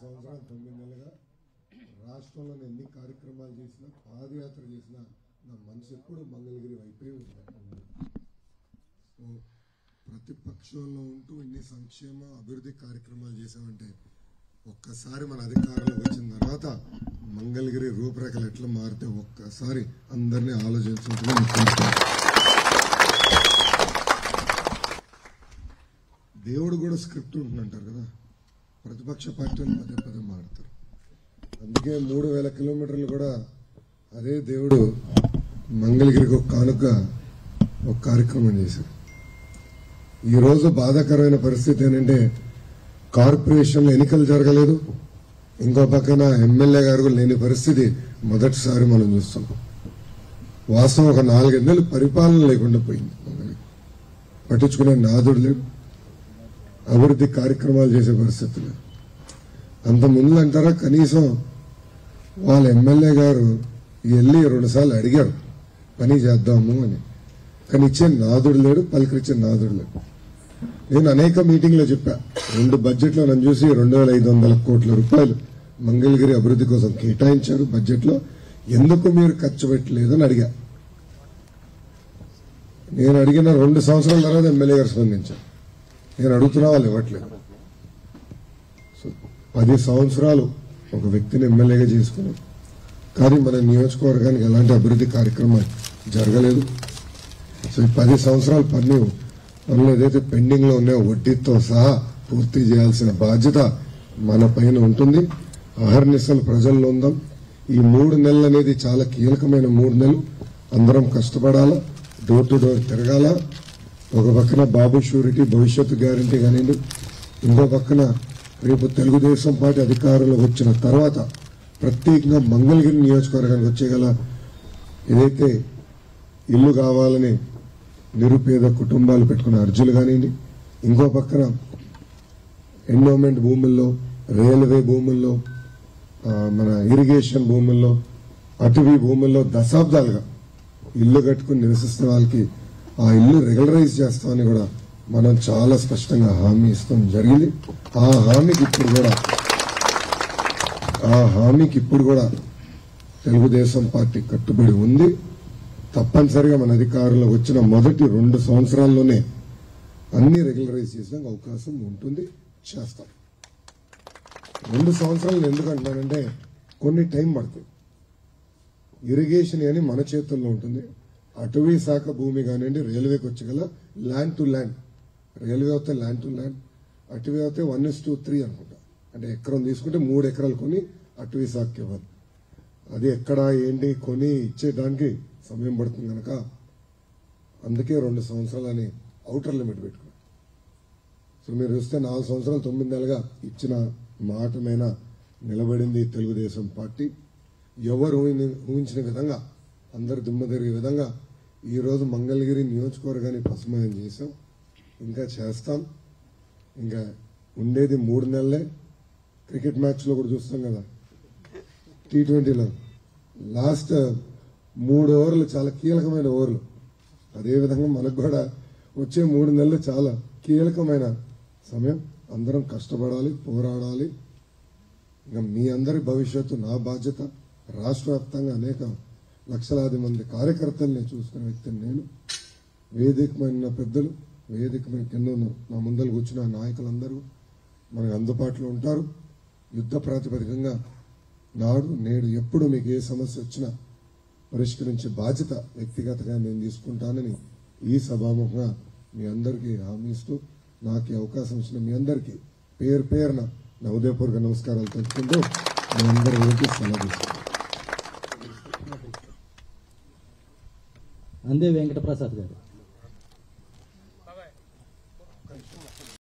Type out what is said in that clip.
సంవత్సరాలు 9 నెలలుగా రాష్ట్రంలో ఎన్ని కార్యక్రమాలు చేసినా పాదయాత్ర చేసినా నా మనసు ఎప్పుడు మంగళగిరి వైపే ఉంది. సో ప్రతిపక్షంలో ఉంటూ ఇన్ని సంక్షేమ అభివృద్ధి కార్యక్రమాలు చేసామంటే ఒక్కసారి మన అధికారంలోకి వచ్చిన తర్వాత మంగళగిరి రూపురేఖలు ఎట్లా మారితే ఒక్కసారి అందరినీ ఆలోచించుకుంటున్నా. దేవుడు కూడా స్క్రిప్ట్ ఉంటుందంటారు కదా, ప్రతిపక్ష పార్టీలు పదే పదే మారుతారు. అందుకే 3000 కిలోమీటర్లు కూడా అదే దేవుడు మంగళగిరికి ఒక కానుక ఒక కార్యక్రమం చేశారు. ఈరోజు బాధాకరమైన పరిస్థితి ఏంటంటే కార్పొరేషన్లో ఎన్నికలు జరగలేదు, ఇంకో పక్కన ఎమ్మెల్యే గారు లేని పరిస్థితి మొదటిసారి మనం చూస్తున్నాం. వాస్తవం ఒక 4 నెలలు పరిపాలన లేకుండా పోయింది. పట్టించుకునే నాదుడు లేడు, అభివృద్ధి కార్యక్రమాలు చేసే పరిస్థితి లేదు. అంత ముందు అంటారా కనీసం వాళ్ళ ఎమ్మెల్యే గారు వెళ్ళి 2 సార్లు అడిగారు పని చేద్దాము అని, కానీ ఇచ్చే నాదుడు లేడు, పలికిచ్చే నాదుడు లేడు. నేను అనేక మీటింగ్లో చెప్పా, 2 బడ్జెట్లో నన్ను చూసి 2500 కోట్ల రూపాయలు మంగళగిరి అభివృద్ధి కోసం కేటాయించారు బడ్జెట్లో, ఎందుకు మీరు ఖర్చు పెట్టలేదని అడిగా. నేను అడిగిన 2 సంవత్సరాల తర్వాత ఎమ్మెల్యే గారు స్పందించారు. నేను అడుగుతున్నా వాళ్ళు ఇవ్వట్లేదు. సో 10 సంవత్సరాలు ఒక వ్యక్తిని ఎమ్మెల్యేగా చేసుకున్నాం, కానీ మన నియోజకవర్గానికి ఎలాంటి అభివృద్ధి కార్యక్రమాలు జరగలేదు. సో ఈ 10 సంవత్సరాల పనులు ఏదైతే పెండింగ్ లో ఉన్నాయో వడ్డీతో సహా పూర్తి చేయాల్సిన బాధ్యత మన పైన ఉంటుంది. అహర్నిశలు ప్రజల్లో ఉందాం. ఈ 3 నెలలు అనేది చాలా కీలకమైన 3 నెలలు. అందరం కష్టపడాలా, డోర్ టు డోర్ తిరగాల. ఒక పక్కన బాబు షూరిటీ భవిష్యత్తు గ్యారంటీ కానివ్వండి, ఇంకో పక్కన రేపు తెలుగుదేశం పార్టీ అధికారంలోకి వచ్చిన తర్వాత ప్రత్యేకంగా మంగళగిరి నియోజకవర్గానికి వచ్చేగల ఏదైతే ఇల్లు కావాలని నిరుపేద కుటుంబాలు పెట్టుకున్న అర్జీలు కానివ్వండి, ఇంకో పక్కన ఎండోమెంట్ భూముల్లో, రైల్వే భూముల్లో, మన ఇరిగేషన్ భూముల్లో, అటవీ భూముల్లో దశాబ్దాలుగా ఇల్లు కట్టుకుని నివసిస్తున్న వాళ్ళకి ఆ ఇల్లు రెగ్యులరైజ్ చేస్తామని కూడా మనం చాలా స్పష్టంగా హామీ ఇస్తాం జరిగింది. ఆ హామీకి ఇప్పుడు కూడా తెలుగుదేశం పార్టీ కట్టుబడి ఉంది. తప్పనిసరిగా మన అధికారంలోకి వచ్చిన మొదటి 2 సంవత్సరాల్లోనే అన్ని రెగ్యులరైజ్ చేసే అవకాశం ఉంటుంది, చేస్తాం. 2 సంవత్సరాలు ఎందుకంటున్నానంటే కొన్ని టైం పడుతుంది. ఇరిగేషన్ అని మన చేతుల్లో ఉంటుంది. అటవీ శాఖ భూమి కానివ్వండి, రైల్వేకి వచ్చగల ల్యాండ్ టు ల్యాండ్, రైల్వే అవుతే ల్యాండ్ టు ల్యాండ్, అటవీ అవుతే 1:3 అనుకుంటా. అంటే ఎకరం తీసుకుంటే 3 ఎకరాలు కొని అటవీ శాఖకి ఇవ్వాలి. అది ఎక్కడ ఏంటి కొని ఇచ్చేదానికి సమయం పడుతుంది కనుక అందుకే 2 సంవత్సరాలని ఔటర్ లిమిట్ పెట్టుకున్నాం. సో మీరు చూస్తే 4 సంవత్సరాలు 9 నెలలుగా ఇచ్చిన మాట మీద నిలబడింది తెలుగుదేశం పార్టీ. ఎవరు ఊహించిన విధంగా అందరు దిమ్మ తిరిగే విధంగా ఈరోజు మంగళగిరి నియోజకవర్గాన్ని పసుమయం చేశాం, ఇంకా చేస్తాం. ఇంకా ఉండేది 3 నెలలే. క్రికెట్ మ్యాచ్లో కూడా చూస్తాం కదా, T20లో లాస్ట్ 3 ఓవర్లు చాలా కీలకమైన ఓవర్లు. అదేవిధంగా మనకు కూడా వచ్చే 3 నెలలు చాలా కీలకమైన సమయం. అందరం కష్టపడాలి, పోరాడాలి. ఇంకా మీ అందరి భవిష్యత్తు నా బాధ్యత. రాష్ట్ర వ్యాప్తంగా అనేక లక్షలాది మంది కార్యకర్తల్ని చూసుకునే వ్యక్తిని నేను. వేదికమైన పెద్దలు, వేదికమైన కింద నా ముందలు కూర్చున్న నాయకులందరూ మనకు అందుబాటులో ఉంటారు. యుద్ధ ప్రాతిపదికంగా నాడు నేడు ఎప్పుడు మీకు ఏ సమస్య వచ్చినా పరిష్కరించే బాధ్యత వ్యక్తిగతంగా నేను తీసుకుంటానని ఈ సభాముఖంగా మీ అందరికీ హామీ ఇస్తూ నాకు ఈ అవకాశం ఇచ్చిన మీ అందరికీ పేరు పేరున నా ఉదయపూర్వక నమస్కారాలు తెలుపుకుంటూ మీ అందరి వైపు సెలవు. అందే వెంకటప్రసాద్ గారు.